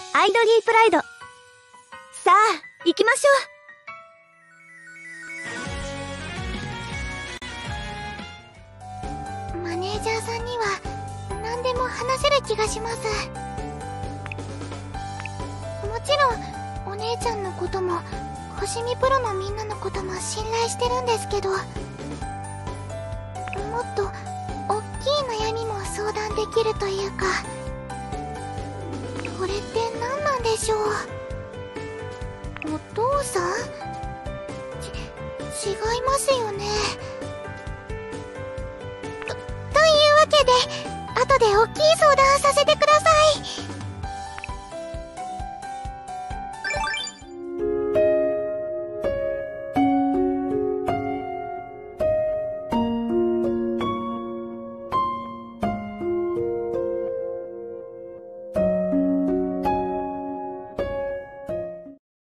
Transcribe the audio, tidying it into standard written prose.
アイドリープライド。さあ、行きましょう。マネージャーさんには何でも話せる気がします。もちろんお姉ちゃんのことも星見プロのみんなのことも信頼してるんですけど、もっと大きい悩みも相談できるというか、これって何なんでしょう。お父さん？違いますよね。というわけで後で大きい相談させてください。